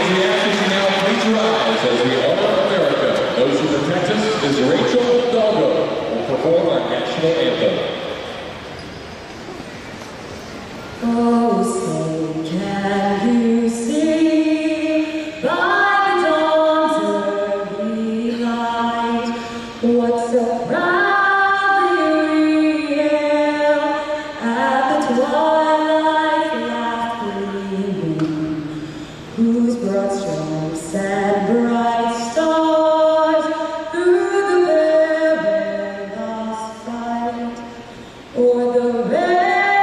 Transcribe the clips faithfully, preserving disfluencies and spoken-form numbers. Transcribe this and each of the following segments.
Ladies, we ask that you now please rise as we honor America. Those who protect us is Rachel Dalgo will perform our national anthem. Oh, say can you see by the dawn's early light what so proudly we hail at the twilight's last gleaming, whose broad stripes and bright stars through the perilous fight o'er the red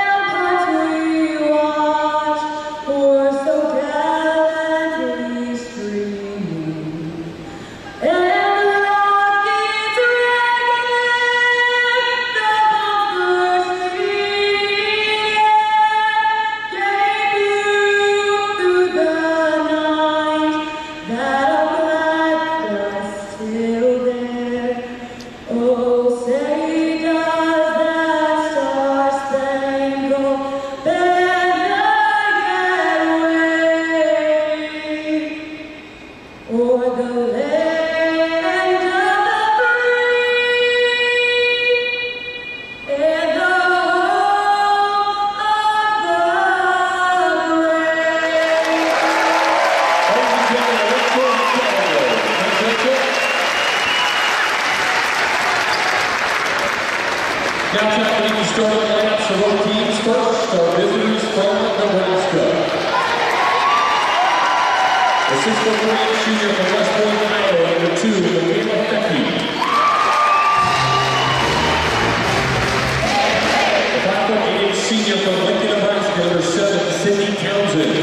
Now time to start the lineups for both teams. First, our visitors from Nebraska. The six foot three junior from West Point, Iowa, number two, Middleblocker. The five foot eight senior from Lincoln, Nebraska, number seven, Sydney Townsend.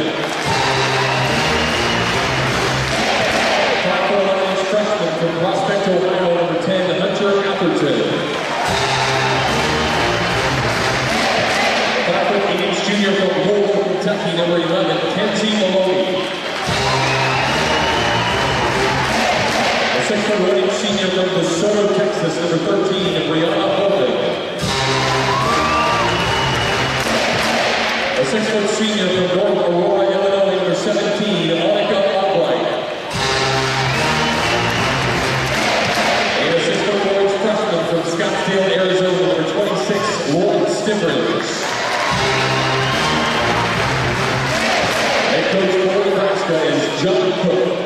The five foot one freshman from Prospect, Ohio, number ten, Hunter Atherton. Junior from Louisville, Kentucky, number eleven, Kenzie Maloney. The six foot one senior from DeSoto, Texas, number thirteen, Brianna Holden. The six foot senior from North Aurora, Illinois, number seventeen, Monica Albright. And a six foot four freshman from Scottsdale, Arizona, number twenty-six, Lauren Stivrins. Coach for Nebraska is John Cook.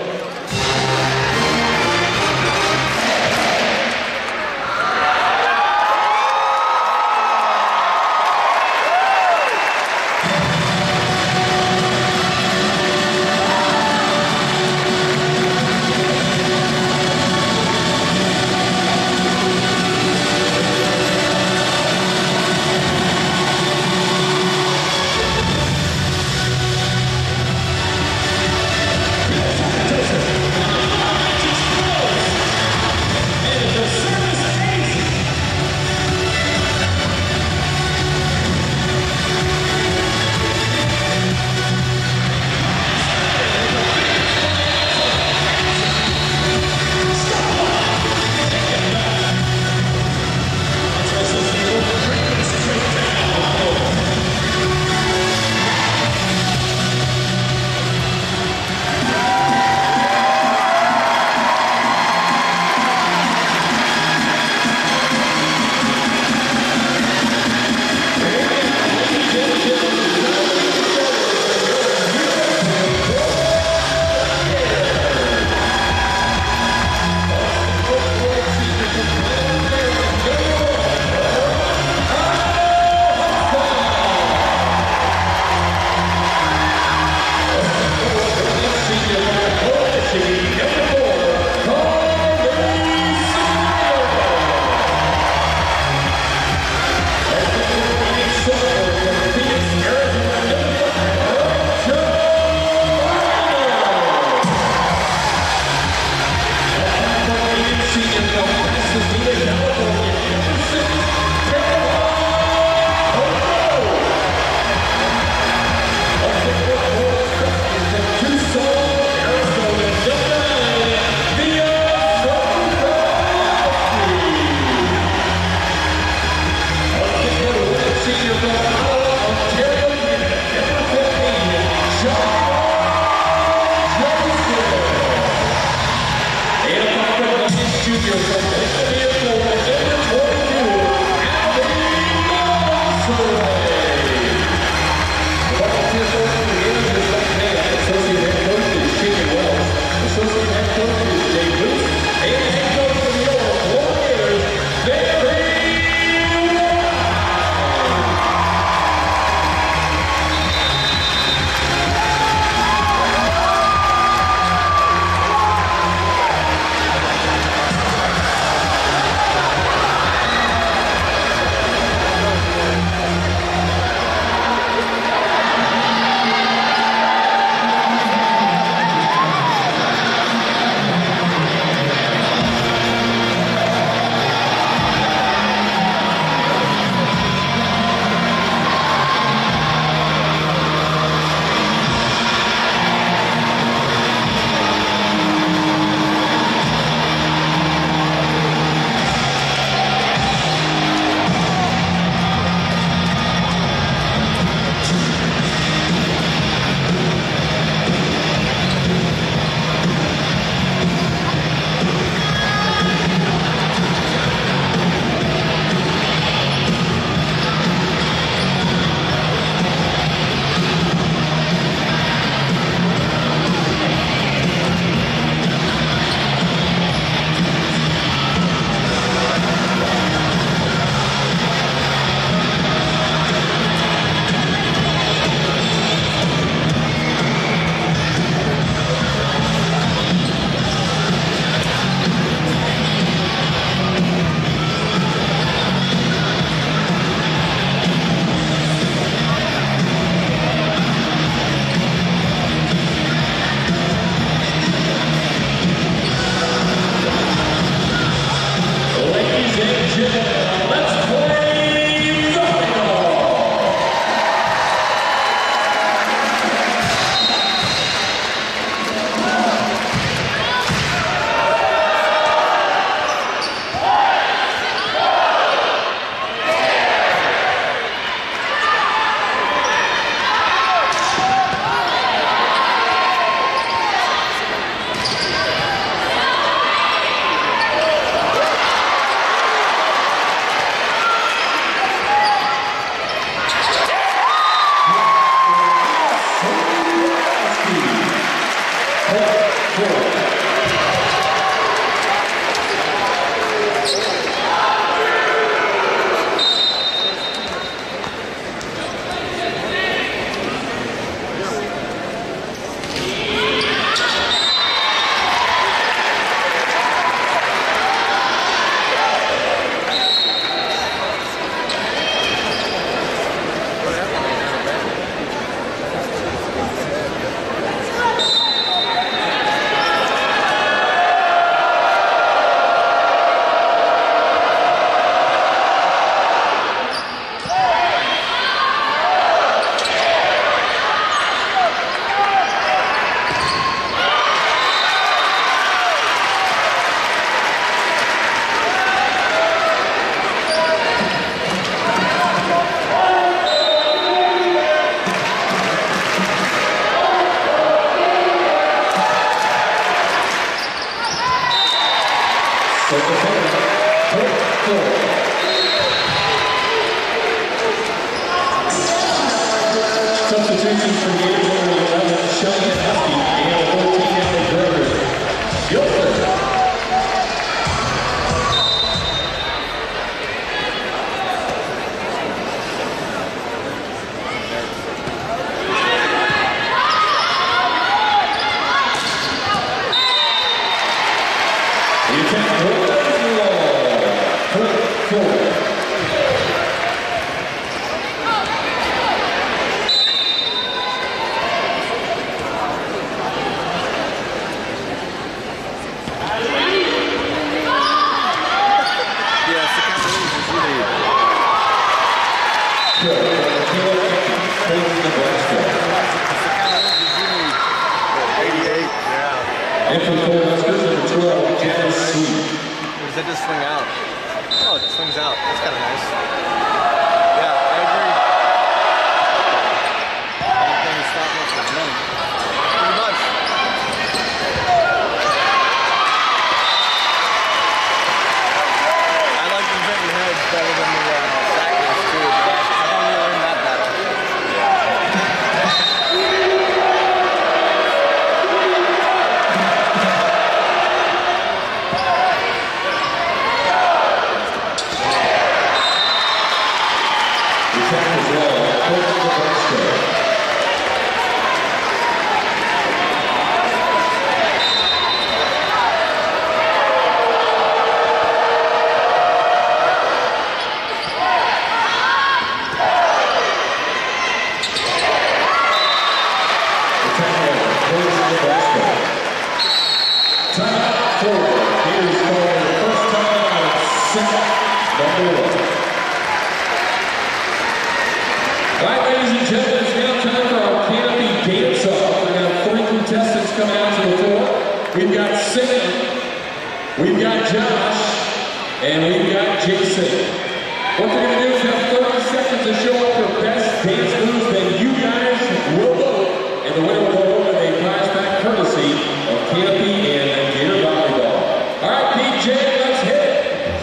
Substitutions for game number eleven, Shelby Husky, and fourteen, Emily Kramer. Gilbert. The attack rolls long. Four, four. And from Nebraska, number twelve, Gators sweep. Or does that just swing out? Oh, it just swings out. That's kind of nice. Yeah, I agree. Anything to stop us from running. Pretty much. I like the hitting heads better than the uh, sackers too. But I thought we were in that battle. Coming out to the floor. We've got Sam, we've got Josh, and we've got Jason. What they're going to do is have thirty seconds to show up for best dance moves, then you guys will vote, and the winner will go with a prize pack courtesy of Canopy and Gator Volleyball. All right, P J, let's hit it.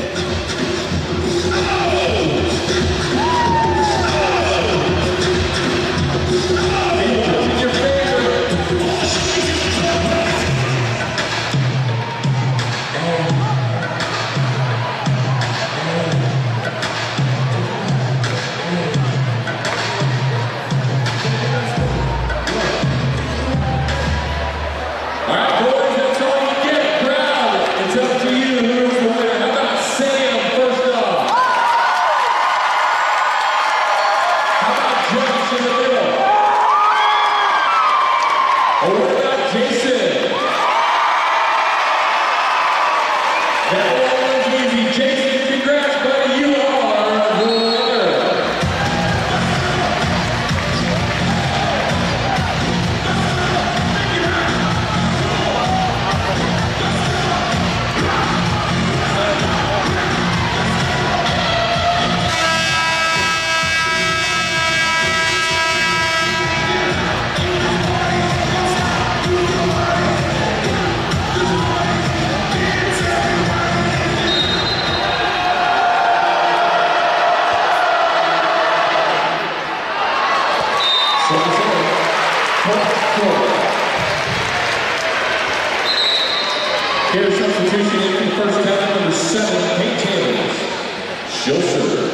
Here's substitution in the first half, number seven, Peyton Taylor. Joseph.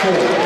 four.